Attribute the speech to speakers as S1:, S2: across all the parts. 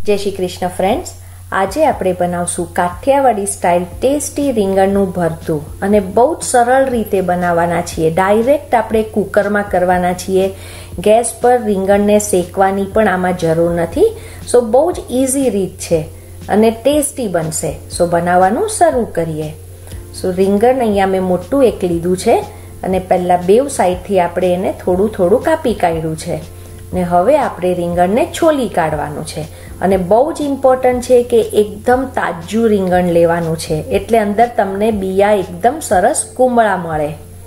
S1: जय श्री कृष्ण फ्रेंड्स। આજે આપણે બનાવશું કાઠિયાવાડી સ્ટાઇલ ટેસ્ટી રીંગણનું ભરતું અને બહુ જ સરળ રીતે બનાવવાના છીએ। ડાયરેક્ટ આપણે કુકરમાં કરવાના છીએ। ગેસ પર રીંગણને શેકવાની પણ આમાં જરૂર નથી। સો બહુ જ ઈઝી રીત છે અને ટેસ્ટી બનશે। સો બનાવવાનું શરૂ કરીએ। સો રીંગણ અહીંયા મેં મોટું એક લીધું છે અને પહેલા બેવ સાઈડથી આપણે એને થોડું થોડું કાપી કાઢ્યું છે ને હવે આપણે રીંગણને છોલી કાઢવાનું છે। અને બહુ જ ઇમ્પોર્ટન્ટ છે કે એકદમ તાજું રીંગણ લેવાનું છે એટલે અંદર તમને બિયા એકદમ સરસ કુમળા મળે।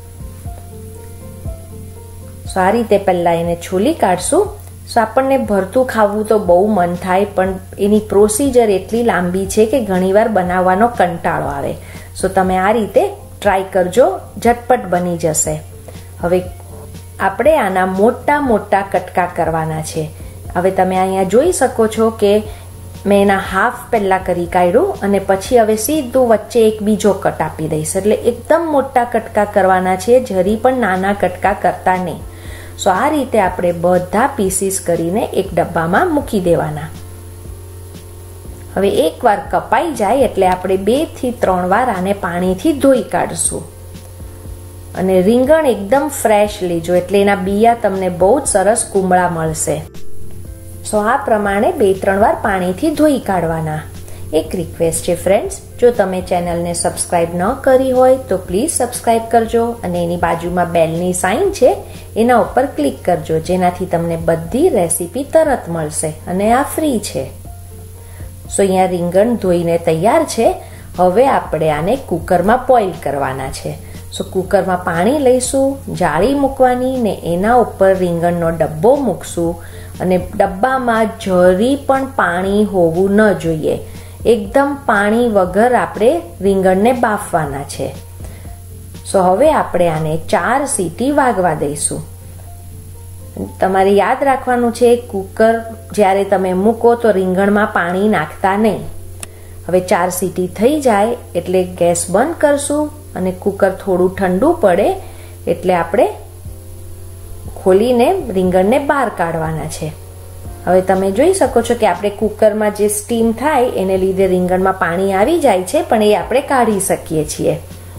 S1: સો આ રીતે પહેલા એને છોલી કાઢશું। સો આપણને ભરતું ખાવું તો બહુ મન થાય પણ એની પ્રોસિજર એટલી લાંબી છે કે ઘણીવાર બનાવવાનો કંટાળો આવે। સો તમે આ રીતે ટ્રાય કરજો, ઝટપટ બની જશે। હવે આપણે આના મોટા મોટા કટકા કરવાના છે। હવે તમે અહીંયા જોઈ શકો છો કે મેં એના હાફ પહેલા કરી કાઢ્યું અને પછી હવે સીધું વચ્ચે એક બીજો કટ આપી દઈશ। એટલે એકદમ મોટા કટકા કરવાના છે, જરી પણ નાના કટકા કરતા નહીં। સો આ રીતે આપણે બધા પીસીસ કરીને એક ડબ્બામાં મૂકી દેવાના। હવે એકવાર કપાઈ જાય એટલે આપણે 2 થી 3 વાર આને પાણીથી ધોઈ કાઢશું। અને રીંગણ એકદમ ફ્રેશ લેજો એટલે એના બિયા તમને બહુ જ સરસ કુમળા મળશે। સો આ પ્રમાણે 2-3 વાર પાણીથી ધોઈ કાઢવાના। એક રિક્વેસ્ટ છે ફ્રેન્ડ્સ, જો તમે ચેનલને સબસ્ક્રાઇબ ન કરી હોય તો પ્લીઝ સબસ્ક્રાઇબ કરજો અને એની બાજુમાં બેલની સાઇન છે એના ઉપર ક્લિક કરજો જેનાથી તમને બધી રેસીપી તરત મળશે અને આ ફ્રી છે। સો અહીંયા રીંગણ ધોઈને તૈયાર છે। હવે આપણે આને કુકરમાં બોઇલ કરવાના છે। સો કુકરમાં પાણી લઈશું, જાળી મૂકવાની ને એના ઉપર રીંગણનો ડબ્બો મૂકશું અને ડબ્બામાં જરી પણ પાણી હોવું ન જોઈએ। એકદમ પાણી વગર આપણે રીંગણને બાફવાના છે। સો હવે આપણે આને 4 સીટી વાગવા દઈશું। તમારે યાદ રાખવાનું છે કુકર જ્યારે તમે મૂકો તો રીંગણમાં પાણી નાખતા નહીં। હવે 4 સીટી થઈ જાય એટલે ગેસ બંધ કરશું અને કુકર થોડું ઠંડુ પડે એટલે આપણે ખોલીને રીંગણને બહાર કાઢવાના છે। હવે તમે જોઈ શકો છો કે આપણે કુકરમાં જે સ્ટીમ થાય એને લીધે રીંગણમાં પાણી આવી જાય છે પણ એ આપણે કાઢી શકીએ છીએ।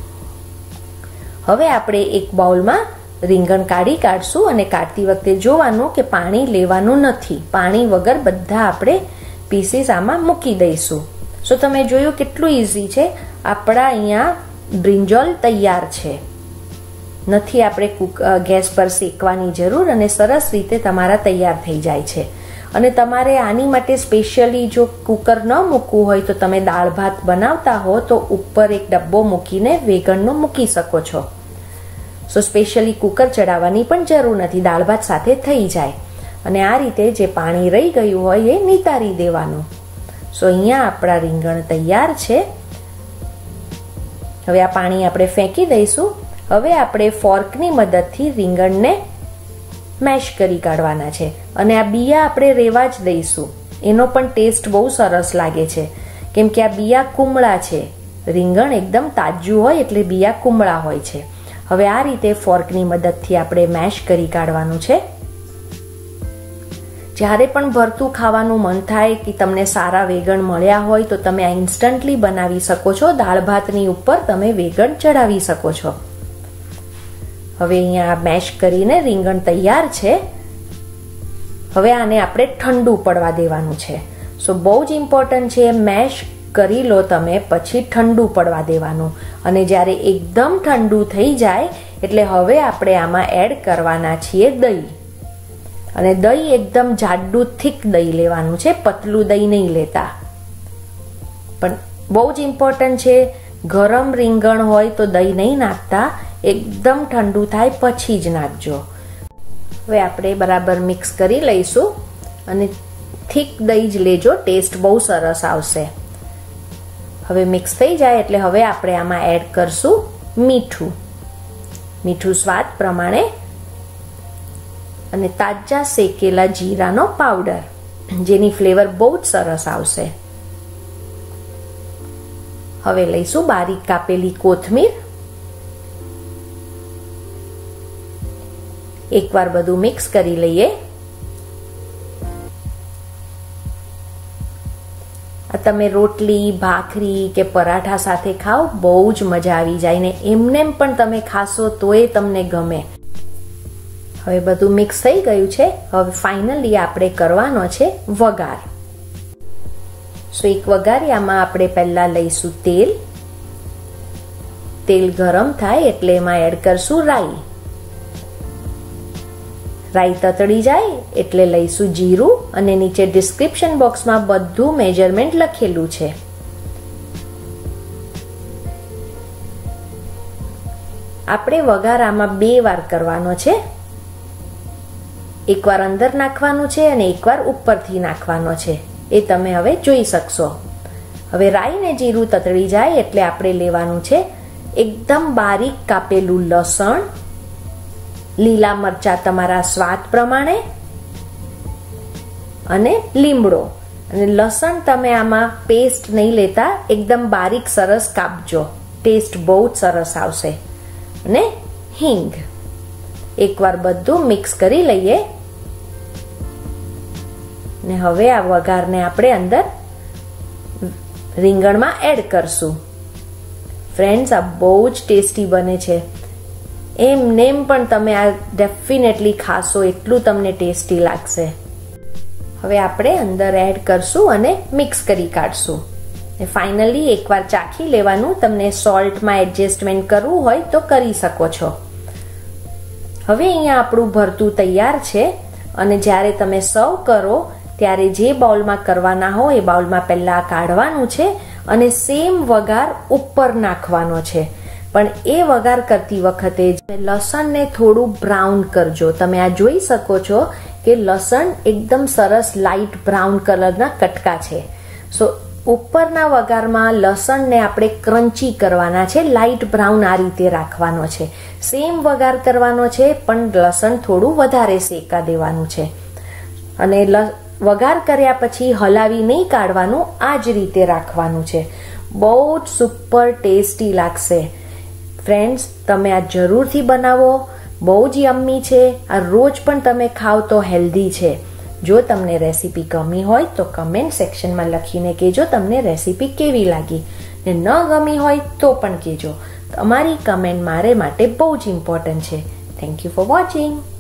S1: હવે આપણે એક બાઉલમાં રીંગણ કાઢશું અને કાઢતી વખતે જોવાનું કે પાણી લેવાનું નથી। પાણી વગર બધા આપણે પીસીસ આમાં મૂકી દઈશું। સો તમે જોયું કેટલું ઈઝી છે। આપણા અહીંયા બ્રિંજોલ તૈયાર છે, નથી આપણે ગેસ પર શેકવાની જરૂર અને સરસ રીતે તમારા તૈયાર થઈ જાય છે। અને તમારે આની માટે સ્પેશિયલી જો કુકર ન મૂકવું હોય તો તમે દાળ ભાત બનાવતા હો તો ઉપર એક ડબ્બો મૂકીને વેગણનો મૂકી શકો છો। સો સ્પેશિયલી કુકર ચડાવવાની પણ જરૂર નથી, દાળ ભાત સાથે થઈ જાય। અને આ રીતે જે પાણી રહી ગયું હોય એ નિતારી દેવાનું। સો અહીંયા આપણા રીંગણ તૈયાર છે। હવે આ પાણી આપણે ફેંકી દઈશું। હવે આપણે ફોર્કની મદદથી રીંગણને મેશ કરી કાઢવાના છે અને આ બિયા આપણે રેવા જ દઈશું। એનો પણ ટેસ્ટ બહુ સરસ લાગે છે કેમ કે આ બિયા કુમળા છે। રીંગણ એકદમ તાજું હોય એટલે બિયા કુમળા હોય છે। હવે આ રીતે ફોર્કની મદદથી આપણે મેશ કરી કાઢવાનું છે। જ્યારે પણ ભરતું ખાવાનું મન થાય કે તમને સારા વેગણ મળ્યા હોય તો તમે આ ઇન્સ્ટન્ટલી બનાવી શકો છો। દાળ ભાતની ઉપર તમે વેગણ ચડાવી શકો છો। હવે અહીંયા મેશ કરીને રીંગણ તૈયાર છે। હવે આને આપણે ઠંડુ પડવા દેવાનું છે। સો બહુ જ ઇમ્પોર્ટન્ટ છે, મેશ કરી લો તમે પછી ઠંડુ પડવા દેવાનું અને જ્યારે એકદમ ઠંડુ થઈ જાય એટલે હવે આપણે આમાં એડ કરવાના છીએ દહીં। અને દહીં એકદમ જાડું થીક દહીં લેવાનું છે, પતલું દહીં નહીં લેતા। પણ બહુ જ ઇમ્પોર્ટન્ટ છે, ગરમ રીંગણ હોય તો દહીં નહીં નાખતા, એકદમ ઠંડુ થાય પછી જ નાખજો। હવે આપણે બરાબર મિક્સ કરી લઈશું અને થીક દહીં જ લેજો, ટેસ્ટ બહુ સરસ આવશે। હવે મિક્સ થઈ જાય એટલે હવે આપણે આમાં એડ કરશું મીઠું। મીઠું સ્વાદ પ્રમાણે અને તાજા શેકેલા જીરાનો પાવડર જેની ફ્લેવર બહુ જ સરસ આવશે। હવે લઈશું બારીક કાપેલી કોથમીર। એકવાર બધું મિક્સ કરી લઈએ। આ તમે રોટલી, ભાખરી કે પરાઠા સાથે ખાઓ, બહુ જ મજા આવી જાય ને એમનેમ પણ તમે ખાશો તોય તમને ગમે. હવે બધું મિક્સ થઈ ગયું છે. હવે ફાઇનલી આપણે કરવાનો છે વઘાર. સો એક વઘારિયામાં આપણે પહેલા લઈશું તેલ. તેલ ગરમ થાય એટલે એમાં એડ કરશું રાઈ. રાઈ તતડી જાય એટલે લઈશું જીરું અને નીચે ડિસ્ક્રિપ્શન બોક્સમાં બધું મેજરમેન્ટ લખેલું છે. આપણે વઘાર આમાં 2 વાર કરવાનો છે. એકવાર અંદર નાખવાનું છે અને એકવાર ઉપરથી નાખવાનો છે. એ તમે હવે જોઈ શકશો. હવે રાઈ ને જીરું તતડી જાય એટલે આપણે લેવાનું છે એકદમ બારીક કાપેલું લસણ, લીલા મરચા તમારા સ્વાદ પ્રમાણે અને લીમડો. અને લસણ તમે આમાં પેસ્ટ નહીં લેતા, એકદમ બારીક સરસ કાપજો, ટેસ્ટ બહુ જ સરસ આવશે. અને હિંગ. એકવાર બધું મિક્સ કરી લઈએ ને હવે આ વઘારને આપણે અંદર રીંગણમાં એડ કરશું. ફ્રેન્ડ્સ, આ બહુ જ ટેસ્ટી બને છે. એમનેમ પણ તમે આ ડેફિનેટલી ખાશો, એટલું તમને ટેસ્ટી લાગશે. હવે આપણે અંદર એડ કરશું અને મિક્સ કરી કાઢશું. ફાઇનલી એકવાર ચાખી લેવાનું. તમને સોલ્ટમાં એડજસ્ટમેન્ટ કરવું હોય તો કરી શકો છો. હવે અહીંયા આપણું ભરતું તૈયાર છે અને જ્યારે તમે સર્વ કરો ત્યારે જે બાઉલમાં કરવાના હોય એ બાઉલમાં પહેલા કાઢવાનું છે અને સેમ વઘાર ઉપર નાખવાનો છે. પણ એ વઘાર કરતી વખતે લસણને થોડું બ્રાઉન કરજો. તમે આ જોઈ શકો છો કે લસણ એકદમ સરસ લાઇટ બ્રાઉન કલરના કટકા છે. સો ઉપરના વઘારમાં લસણને આપણે ક્રન્ચી કરવાના છે, લાઇટ બ્રાઉન આ રીતે રાખવાનો છે. સેમ વઘાર કરવાનો છે પણ લસણ થોડું વધારે શેકા દેવાનું છે. અને વઘાર કર્યા પછી હલાવી નહીં કાઢવાનું, આ જ રીતે રાખવાનું છે. બહુ જ સુપર ટેસ્ટી લાગશે. ફ્રેન્ડ્સ, તમે આ જરૂરથી બનાવો. બહુ જ યમ્મી છે. આ રોજ પણ તમે ખાઓ તો હેલ્ધી છે. જો તમને રેસીપી ગમી હોય તો કમેન્ટ સેક્શનમાં લખીને કહેજો તમને રેસીપી કેવી લાગી. ને ન ગમી હોય તો પણ કહેજો. તમારી કમેન્ટ મારે માટે બહુ જ ઇમ્પોર્ટન્ટ છે. Thank you for watching.